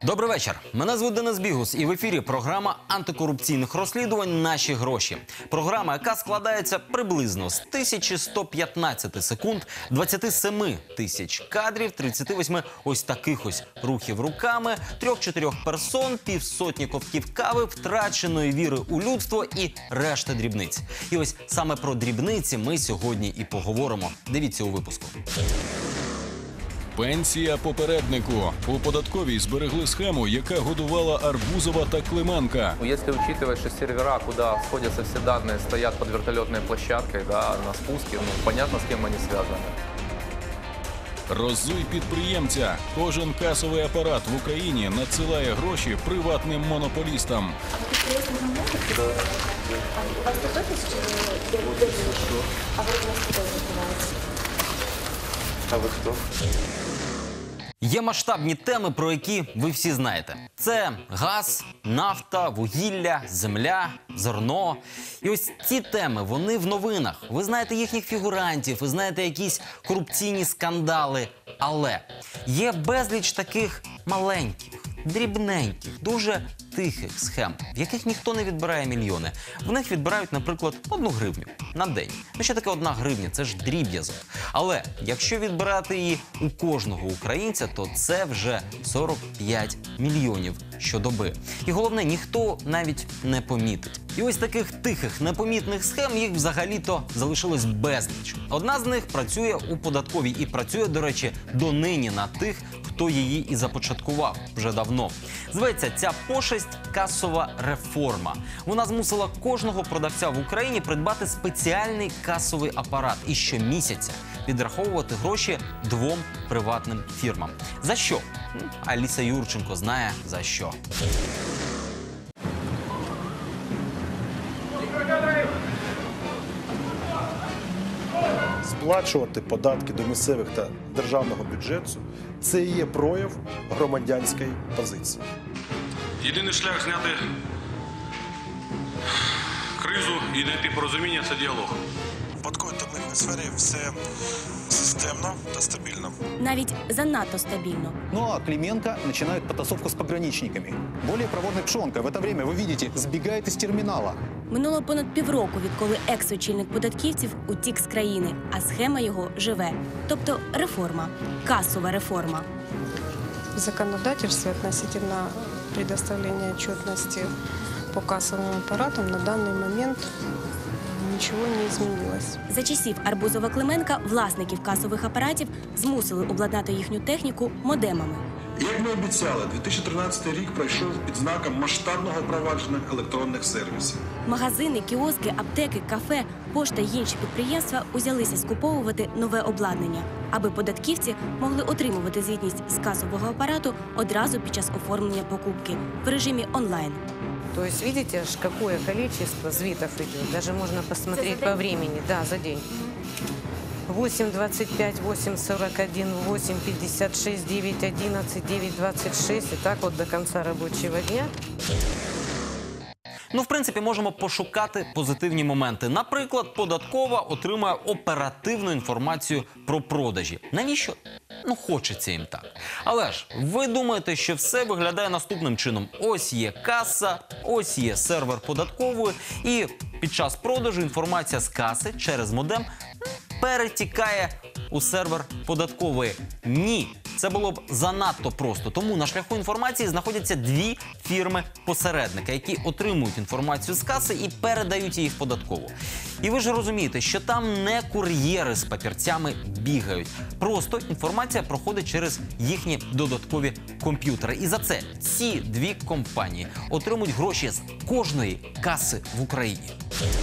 Добрий вечір. Мене звуть Денис Бігус, і в ефірі програма антикорупційних розслідувань «Наші гроші». Програма, яка складається приблизно з 1115 секунд, 27 тисяч кадрів, 38 ось таких ось рухів руками, 3-4 персон, півсотні ковтків кави, втраченої віри у людство і решта дрібниць. І ось саме про дрібниці ми сьогодні і поговоримо. Дивіться у випуску. Пенсія попереднику. У податковій зберегли схему, яка годувала Арбузова та Клименка. Если учитывать, что сервера, куда сходятся все данные, стоят под вертолетной площадкой, да, на спуске, понятно, с кем они связаны. Роззуй підприємця. Кожен касовий апарат в Україні надсилає гроші приватним монополістам. А вы кто? Є масштабні теми, про які ви всі знаєте. Це газ, нафта, вугілля, земля, зерно. І ось ці теми, вони в новинах. Ви знаєте їхніх фігурантів, ви знаєте якісь корупційні скандали. Але є безліч таких маленьких, дрібненьких, дуже тихих схем, в яких ніхто не відбирає мільйони. В них відбирають, наприклад, 1 гривню на день. Ну що таке 1 гривня? Це ж дріб'язок. Але якщо відбирати її у кожного українця, то це вже 45 мільйонів щодоби. І головне, ніхто навіть не помітить. І ось таких тихих, непомітних схем, їх взагалі-то залишилось безліч. Одна з них працює у податковій і працює, до речі, донині на тих, хто її і започаткував вже давно. Зветься ця пошесть касова реформа. Вона змусила кожного продавця в Україні придбати спеціальний касовий апарат і щомісяця відраховувати гроші 2 приватним фірмам. За що? Аліса Юрченко знає за що. Сплачувати податки до місцевих та державного бюджету – це і є прояв громадянської позиції. Єдиний шлях зняти кризу і знайти порозуміння – це діалог. В податковій та митній сфері все системно та стабільно. Навіть занадто стабільно. Ну а Клименко начинает потасовку с пограничниками. Более проворный Пшонка в это время, вы видите, сбегает из терминала. Минуло понад півроку, відколи екс-очільник податківців утік з країни, а схема його живе. Тобто реформа, касова реформа. В законодательстве относительно предоставления отчетности по кассовым аппаратам на данный момент ничего не изменилось. За часів Арбузова-Клименка власників касових апаратів змусили обладнати їхню техніку модемами. Як ми обіцяли, 2013 рік пройшов під знаком масштабного впровадження електронних сервісів. Магазини, кіоски, аптеки, кафе, пошта й інші підприємства узялися скуповувати нове обладнання, аби податківці могли отримувати звітність з касового апарату одразу під час оформлення покупки в режимі онлайн. То есть видите, какое количество звитов идет. Даже можно посмотреть по времени. Да, за день. 8:25, 8:41, 8:56, 9:11, 9:26. И так вот до конца рабочего дня. Ну, в принципі, можемо пошукати позитивні моменти. Наприклад, податкова отримує оперативну інформацію про продажі. Навіщо? Ну, хочеться їм так. Але ж, ви думаєте, що все виглядає наступним чином. Ось є каса, ось є сервер податкової, і під час продажу інформація з каси через модем перетікає у сервер податкової. Ні, це було б занадто просто. Тому на шляху інформації знаходяться 2 фірми-посередника, які отримують інформацію з каси і передають її в податкову. І ви ж розумієте, що там не кур'єри з папірцями бігають. Просто інформація проходить через їхні додаткові комп'ютери. І за це ці 2 компанії отримують гроші з кожної каси в Україні.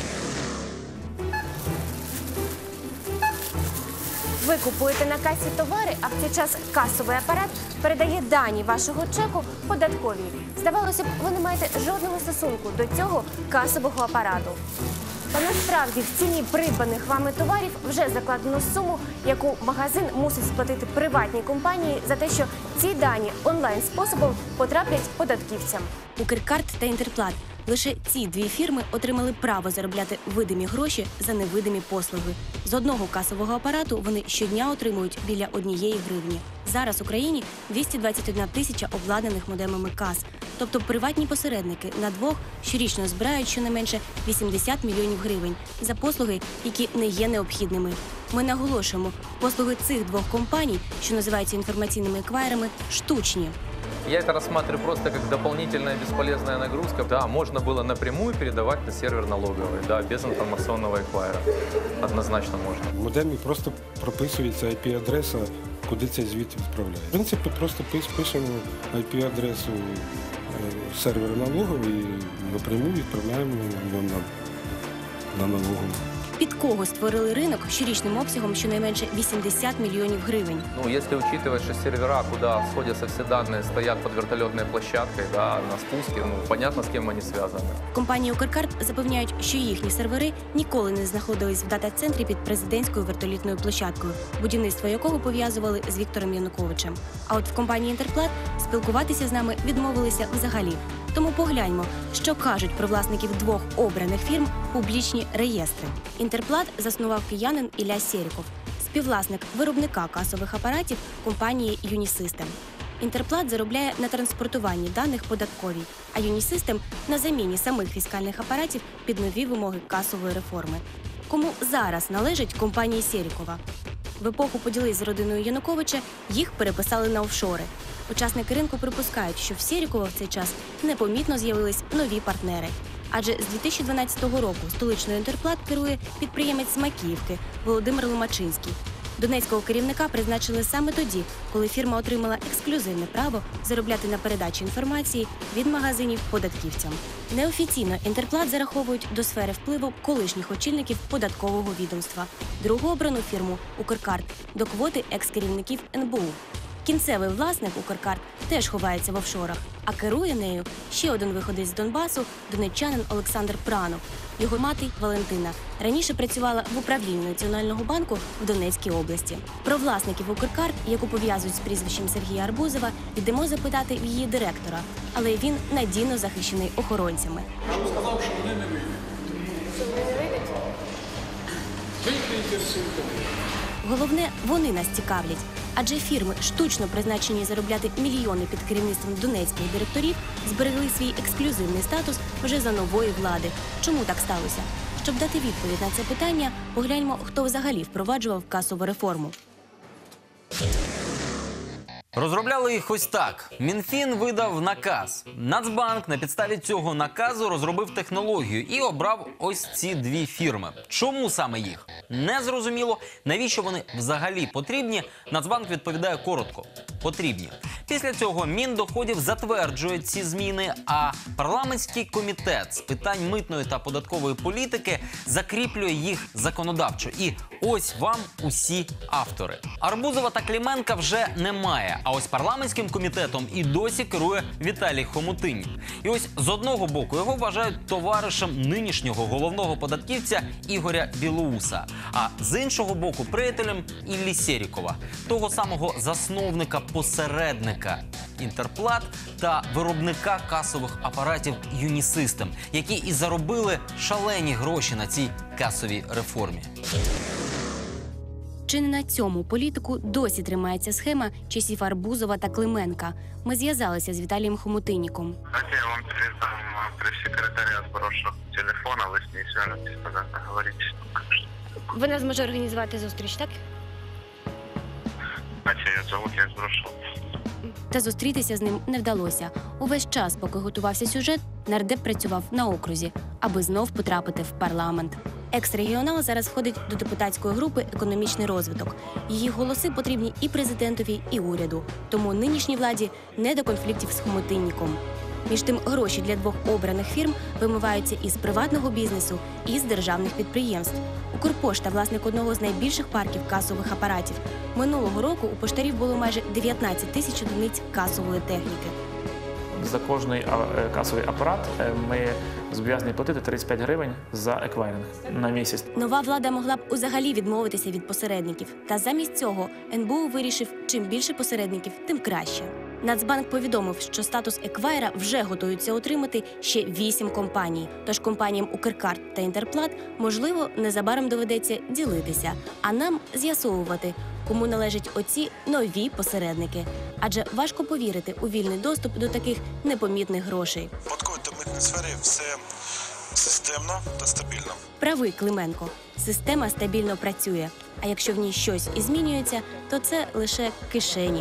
Ви купуєте на касі товари, а в цей час касовий апарат передає дані вашого чеку податковій. Здавалося б, ви не маєте жодного стосунку до цього касового апарату. Та насправді в ціні придбаних вами товарів вже закладено суму, яку магазин мусить сплатити приватній компанії за те, що ці дані онлайн-способом потраплять податківцям. Укркарт та Інтерплат. Лише ці 2 фірми отримали право заробляти видимі гроші за невидимі послуги. З одного касового апарату вони щодня отримують біля 1 гривні. Зараз в Україні 221 тисяча обладнаних модемами кас. Тобто приватні посередники на двох щорічно збирають щонайменше 80 мільйонів гривень за послуги, які не є необхідними. Ми наголошуємо, послуги цих двох компаній, що називаються інформаційними еквайрами, штучні. Я это рассматриваю просто как дополнительная бесполезная нагрузка. Да, можно было напрямую передавать на сервер налоговый, да, без информационного эквайра. Однозначно можно. В модемі просто прописується IP-адреса, куди цей звіт відправляє. В принципі, просто пишемо IP-адресу сервера налогової і напряму відправляємо на налогову. Під кого створили ринок щорічним обсягом щонайменше 80 мільйонів гривень? Ну, если учитывать, что сервера, куда сходятся все данные, стоят под вертолетной площадкой, да, на спуске, ну, понятно, с кем они связаны. Компанії «Укркарт» запевняють, що їхні сервери ніколи не знаходились в дата-центрі під президентською вертолітною площадкою, будівництво якого пов'язували з Віктором Януковичем. А от в компанії «Інтерплат» спілкуватися з нами відмовилися взагалі. Тому погляньмо, що кажуть про власників двох обраних фірм публічні реєстри. «Інтерплат» заснував киянин Ілля Серіков, співвласник виробника касових апаратів компанії «Юнісистем». «Інтерплат» заробляє на транспортуванні даних податковій, а «Юнісистем» – на заміні самих фіскальних апаратів під нові вимоги касової реформи. Кому зараз належить компанії Серікова? В епоху поділись з родиною Януковича, їх переписали на офшори. Учасники ринку припускають, що в Серікова в цей час непомітно з'явились нові партнери. Адже з 2012 року столичною «Інтерплат» керує підприємець з Макіївки Володимир Ломачинський. Донецького керівника призначили саме тоді, коли фірма отримала ексклюзивне право заробляти на передачі інформації від магазинів податківцям. Неофіційно «Інтерплат» зараховують до сфери впливу колишніх очільників податкового відомства. Другу обрану фірму «Укркарт» до квоти екс-керівників НБУ. Кінцевий власник «Укркарт» теж ховається в офшорах, а керує нею ще один виходець з Донбасу – донеччанин Олександр Пранов. Його мати Валентина раніше працювала в управлінні Національного банку в Донецькій області. Про власників «Укркарт», яку пов'язують з прізвищем Сергія Арбузова, йдемо запитати в її директора, але він надійно захищений охоронцями. Я вам сказав, що вони не вийдуть. Що вони не вийдуть? Викрийте всі. Головне, вони нас цікавлять. Адже фірми, штучно призначені заробляти мільйони під керівництвом донецьких директорів, зберегли свій ексклюзивний статус вже за нової влади. Чому так сталося? Щоб дати відповідь на це питання, погляньмо, хто взагалі впроваджував касову реформу. Розробляли їх ось так. Мінфін видав наказ. Нацбанк на підставі цього наказу розробив технологію і обрав ось ці дві фірми. Чому саме їх? Незрозуміло. Навіщо вони взагалі потрібні? Нацбанк відповідає коротко. Потрібні. Після цього Міндоходів затверджує ці зміни, а парламентський комітет з питань митної та податкової політики закріплює їх законодавчо. І ось вам усі автори. Арбузова та Клименка вже немає, а ось парламентським комітетом і досі керує Віталій Хомутинь. І ось з одного боку його вважають товаришем нинішнього головного податківця Ігоря Білоуса, а з іншого боку приятелем Іллі Серікова, того самого засновника-посередника «Інтерплат» та виробника касових апаратів «Юнісистем», які і заробили шалені гроші на цій касовій реформі. Чи не на цьому політику досі тримається схема часів Арбузова та Клименка? Ми зв'язалися з Віталієм Хомутинніком. Я вам передам пресс-секретаря, сброшу телефон, а вы с ней свяжетесь, тогда договоритесь. Ви нас може організувати зустріч, так? А тебя зовут, я сброшу. Та зустрітися з ним не вдалося. Увесь час, поки готувався сюжет, нардеп працював на окрузі, аби знов потрапити в парламент. Екс-регіонал зараз входить до депутатської групи «Економічний розвиток». Її голоси потрібні і президентові, і уряду. Тому нинішній владі не до конфліктів з Хомутинніком. Між тим, гроші для двох обраних фірм вимиваються із приватного бізнесу, і з державних підприємств. Укрпошта – власник одного з найбільших парків касових апаратів. Минулого року у поштарів було майже 19 тисяч одиниць касової техніки. За кожний касовий апарат ми зобов'язані платити 35 гривень за еквайринг на місяць. Нова влада могла б взагалі відмовитися від посередників. Та замість цього НБУ вирішив, чим більше посередників, тим краще. Нацбанк повідомив, що статус еквайра вже готуються отримати ще 8 компаній. Тож компаніям «Укркарт» та «Інтерплат» можливо незабаром доведеться ділитися, а нам з'ясовувати, кому належать оці нові посередники. Адже важко повірити у вільний доступ до таких непомітних грошей. В податковій та митній сфері все системно та стабільно. Правий Клименко. Система стабільно працює. А якщо в ній щось і змінюється, то це лише кишені.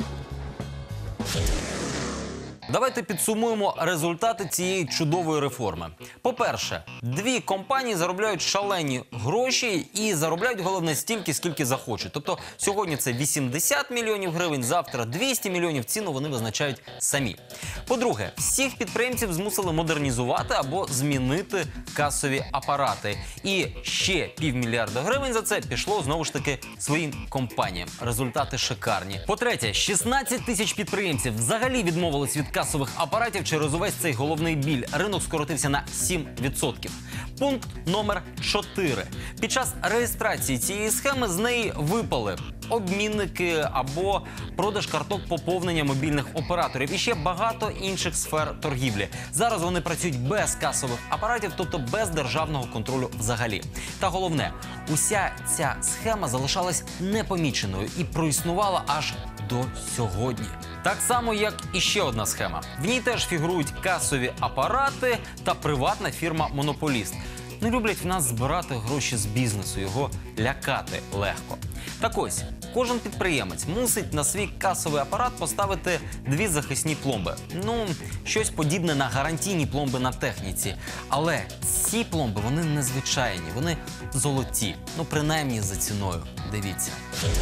Давайте підсумуємо результати цієї чудової реформи. По-перше, 2 компанії заробляють шалені гроші і заробляють, головне, стільки, скільки захочуть. Тобто сьогодні це 80 мільйонів гривень, завтра 200 мільйонів, ціну вони визначають самі. По-друге, всіх підприємців змусили модернізувати або змінити касові апарати. І ще півмільярда гривень за це пішло, знову ж таки, своїм компаніям. Результати шикарні. По-третє, 16 тисяч підприємців взагалі відмовились від касових апаратів через увесь цей головний біль. Ринок скоротився на 7%. Пункт номер 4. Під час реєстрації цієї схеми з неї випали обмінники або продаж карток поповнення мобільних операторів і ще багато інших сфер торгівлі. Зараз вони працюють без касових апаратів, тобто без державного контролю взагалі. Та головне, уся ця схема залишалась непоміченою і проіснувала аж до сьогодні. Так само, як і ще одна схема. В ній теж фігурують касові апарати та приватна фірма-монополіст. Не люблять в нас збирати гроші з бізнесу, його лякати легко. Так ось, кожен підприємець мусить на свій касовий апарат поставити 2 захисні пломби. Ну, щось подібне на гарантійні пломби на техніці. Але ці пломби, вони незвичайні, вони золоті. Ну, принаймні за ціною. Дивіться.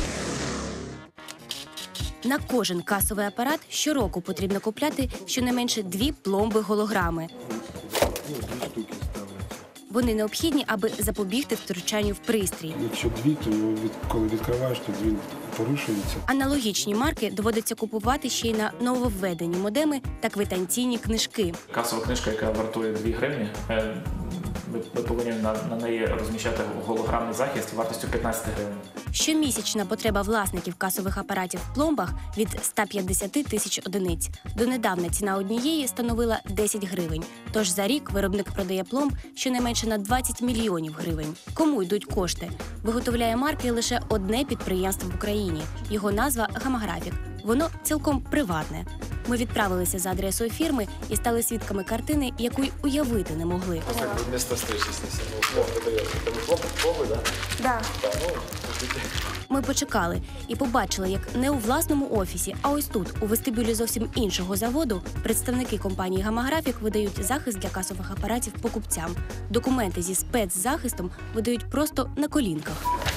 На кожен касовий апарат щороку потрібно купляти щонайменше 2 пломби-голограми. Вони необхідні, аби запобігти втручанню в пристрій. Якщо 2, то коли відкриваєш, то 2 порушуються. Аналогічні марки доводиться купувати ще й на нововведені модеми та квитанційні книжки. Касова книжка, яка вартує 2 гривні, ви повинні на неї розміщати голограмний захист вартістю 15 гривень. Щомісячна потреба власників касових апаратів в пломбах від 150 тисяч одиниць. Донедавна ціна однієї становила 10 гривень. Тож за рік виробник продає пломб щонайменше на 20 мільйонів гривень. Кому йдуть кошти? Виготовляє марки лише одне підприємство в Україні. Його назва «Гамаграфік». Воно цілком приватне. Ми відправилися за адресою фірми і стали свідками картини, яку й уявити не могли. Ми почекали і побачили, як не у власному офісі, а ось тут, у вестибюлі зовсім іншого заводу, представники компанії «Гамаграфік» видають захист для касових апаратів покупцям. Документи зі спецзахистом видають просто на колінках.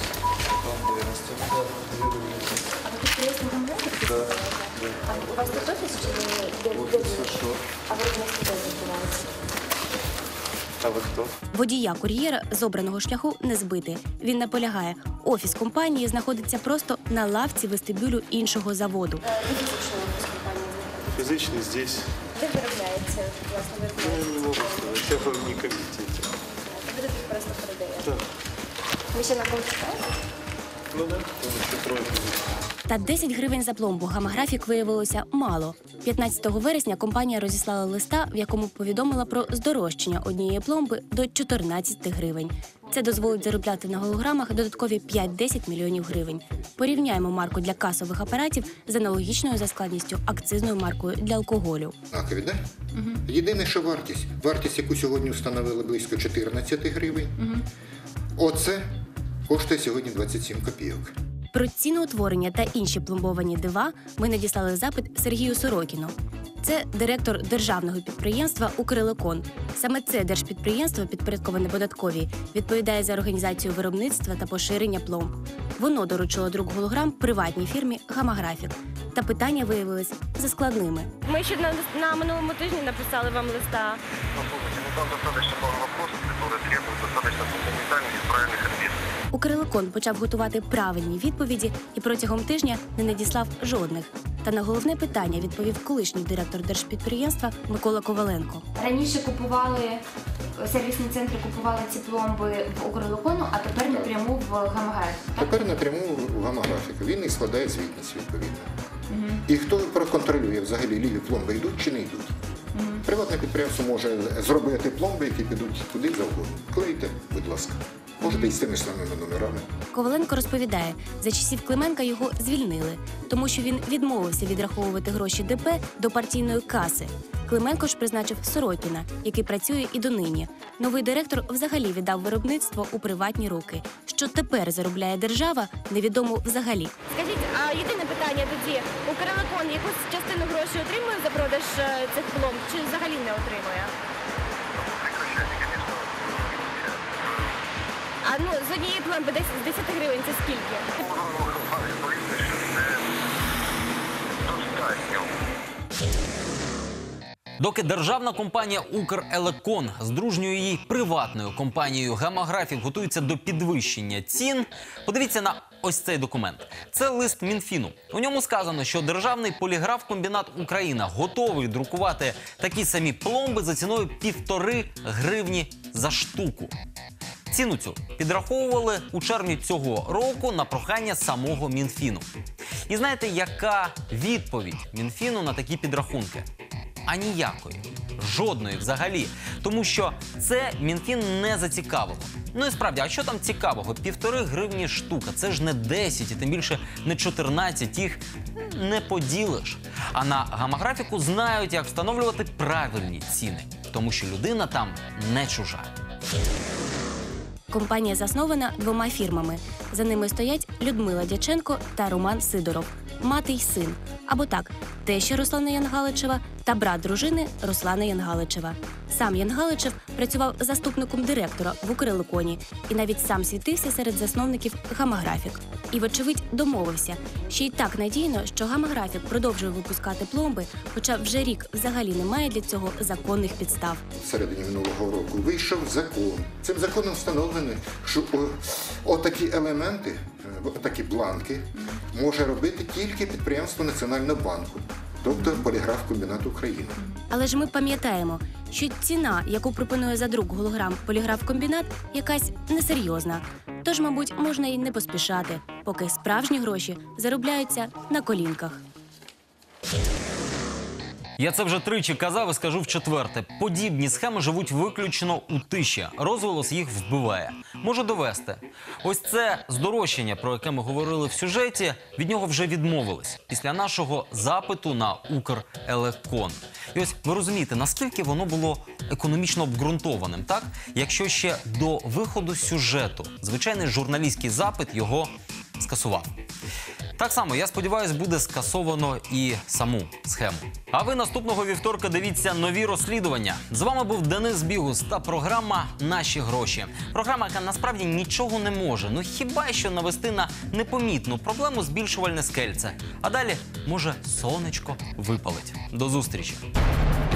У вас тут офіс чи а виробництво де відбувається? А ви хто? Водія кур'єра з обраного шляху не збити. Він наполягає, офіс компанії знаходиться просто на лавці вестибюлю іншого заводу. Фізичний здесь. Де виробляється власне виробництво? Я не можу сказати, я в некомпетенті. Ви тут просто передаєте? Так. Ви ще на кого чекаєте? Ну так, ще 3 місяців. Та 10 гривень за пломбу «Гамаграфік» виявилося мало. 15 вересня компанія розіслала листа, в якому повідомила про здорожчання однієї пломби до 14 гривень. Це дозволить заробляти на голограмах додаткові 5-10 мільйонів гривень. Порівняємо марку для касових апаратів з аналогічною за складністю акцизною маркою для алкоголю. Однакові, так? Угу. Єдине, що вартість. Вартість, яку сьогодні встановили, близько 14 гривень. Угу. Оце коштує сьогодні 27 копійок. Про ціноутворення та інші пломбовані дива ми надіслали запит Сергію Сорокіну. Це директор державного підприємства «Укрлекон». Саме це держпідприємство, підпорядковане податковій, відповідає за організацію виробництва та поширення пломб. Воно доручило друк голограм приватній фірмі «Гамаграфік». Та питання виявились заскладними. Ми ще на минулому тижні написали вам листа. Там достаточно много вопросов, которые требуют достаточно фундаментальных и правильных ответов. «Укрлекон» почав готувати правильні відповіді і протягом тижня не надіслав жодних. Та на головне питання відповів колишній директор держпідприємства Микола Коваленко. Раніше сервісні центри купували ці пломби в «Укрлекону», а тепер напряму в «Гамаграфік». Тепер напряму в «Гамаграфік». Він і складає звітність відповідно. І хто проконтролює взагалі, ліві пломби йдуть чи не йдуть? Приватне підприємство може зробити пломби, які підуть куди завгодно. Клейте, будь ласка. Можете і з тими самими номерами. Коваленко розповідає, за часів Клименка його звільнили, тому що він відмовився відраховувати гроші ДП до партійної каси. Клименко ж призначив Сорокіна, який працює і донині. Новий директор взагалі віддав виробництво у приватні руки. Що тепер заробляє держава, невідомо взагалі. Скажіть, а єдине питання тоді, Укрлекон якусь частину грошей отримує за продаж цих пломб чи взагалі не отримує? А ну, з однієї пломби десь з 10 гривень це скільки? Доки державна компанія «Укрелекон» з дружньою її приватною компанією «Гамаграфік» готується до підвищення цін, подивіться на ось цей документ. Це лист Мінфіну. У ньому сказано, що державний поліграфкомбінат «Україна» готовий друкувати такі самі пломби за ціною 1,5 гривні за штуку. Ціну цю підраховували у червні цього року на прохання самого Мінфіну. І знаєте, яка відповідь Мінфіну на такі підрахунки? А ніякої. Жодної взагалі. Тому що це Мінфін не зацікавило. Ну і справді, а що там цікавого? 1,5 гривні штука. Це ж не 10 і тим більше не 14. Їх не поділиш. А на Гамаграфіку знають, як встановлювати правильні ціни. Тому що людина там не чужа. Компанія заснована 2 фірмами. За ними стоять Людмила Дяченко та Роман Сидоров, мати й син. Або так, теща Руслана Янгаличева та брат дружини Руслана Янгаличева. Сам Янгаличев працював заступником директора в «Укрлеконі» і навіть сам світився серед засновників «Гамаграфік». І, вочевидь, домовився. Ще й так надійно, що «Гамаграфік» продовжує випускати пломби, хоча вже рік взагалі немає для цього законних підстав. В середині минулого року вийшов закон. Цим законом встановлено, що отакі елементи, отакі бланки може робити тільки підприємство Національного банку, тобто Поліграфкомбінат України. Але ж ми пам'ятаємо, що ціна, яку пропонує за друк голограм Поліграфкомбінат, якась несерйозна. Тож, мабуть, можна й не поспішати, поки справжні гроші заробляються на колінках. Я це вже тричі казав і скажу вчетверте. Подібні схеми живуть виключно у тиші. Розголос їх вбиває. Можу довести. Ось це здорожчання, про яке ми говорили в сюжеті, від нього вже відмовились. Після нашого запиту на «Укрелекон». І ось ви розумієте, наскільки воно було економічно обґрунтованим, так? Якщо ще до виходу сюжету звичайний журналістський запит його скасував. Так само, я сподіваюся, буде скасовано і саму схему. А ви наступного вівторка дивіться нові розслідування. З вами був Денис Бігус та програма «Наші гроші». Програма, яка насправді нічого не може, ну хіба що навести на непомітну проблему збільшувальне скельце. А далі, може, сонечко випалить. До зустрічі!